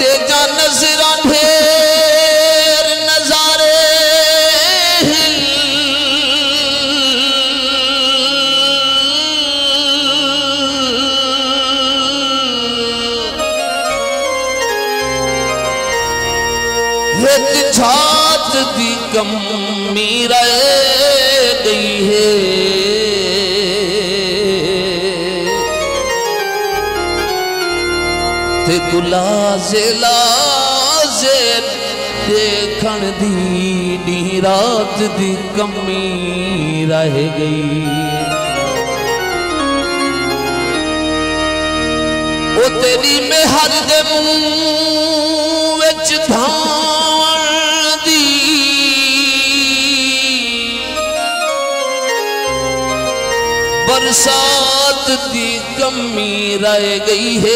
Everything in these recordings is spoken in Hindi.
दे जा नजरा ढेर नजारे एक छात दी कमी रह गई है ते गुलाजे लाजे देखण दी रात दी कमी रह गई ओ तेरी मेहर दे मुंह विच धावन दी बरसात दी कमी रह गई है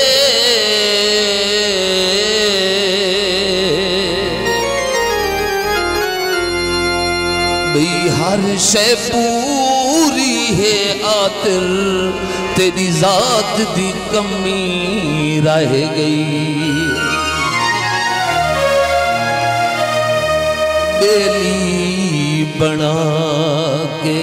हर शय पूरी है आतिर तेरी जात दी कमी रह गई बेली बना के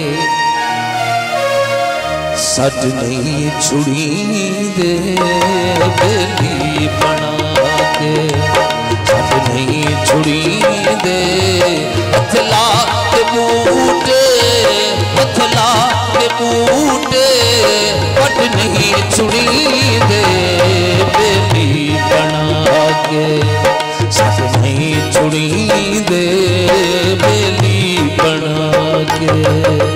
सट नहीं छुड़ी दे बेली बना के सट नहीं छुड़ी दे अथला के बूटे अथला के बूटे पट नहीं छुड़ी दे बेली बना के सट नहीं छुड़ी दे बेली बना के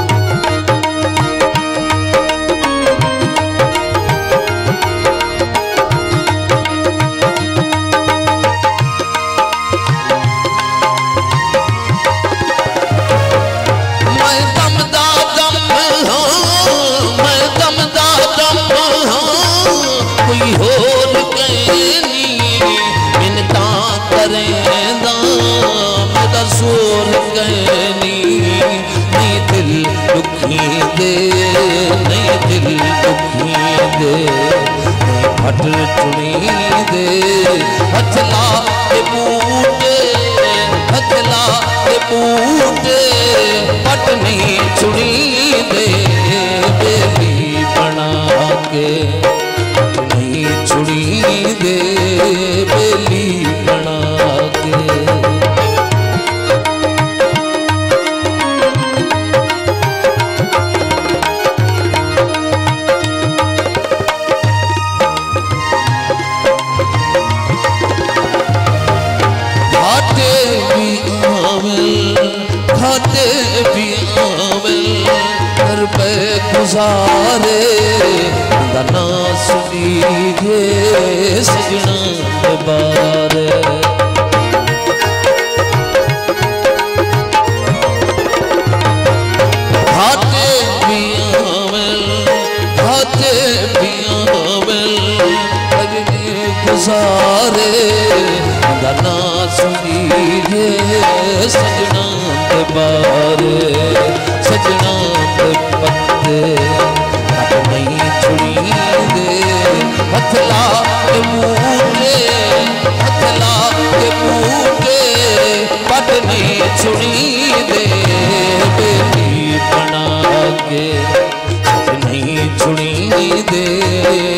सोर कहनी नहीं दिल दुखी दे नहीं दिल दुखी दे नहीं फट चुनी दे हथला के बूटे हथला के बूटे फट नहीं चुनी दे बेली बना के नहीं चुनी दे बेली बना के गुजारे ना सुनीगे सजना के बारे हाथे भी गुजारे ना सुनीगे सजना के बारे सजना के पत्ते हट नहीं छुड़ी दे हथला के बूटे हथला के बूटे पट नहीं छुड़ी दे बेली बना के हट नहीं छुड़ी दे